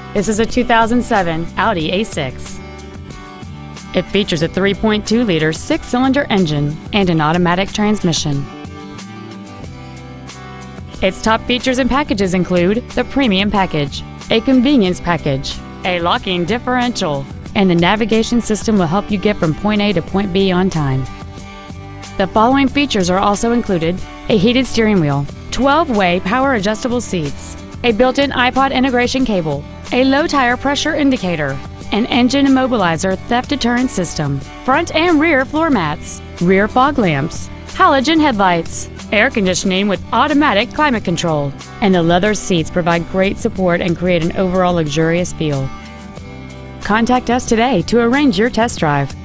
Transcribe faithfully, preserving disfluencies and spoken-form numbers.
This is a two thousand seven Audi A six. It features a three point two liter six-cylinder engine and an automatic transmission. Its top features and packages include the Premium Package, a Convenience Package, a locking differential, and the navigation system will help you get from point A to point B on time. The following features are also included: a heated steering wheel, twelve-way power adjustable seats, a built-in iPod integration cable, a low tire pressure indicator, an engine immobilizer theft deterrent system, front and rear floor mats, rear fog lamps, halogen headlights, air conditioning with automatic climate control, and the leather seats provide great support and create an overall luxurious feel. Contact us today to arrange your test drive.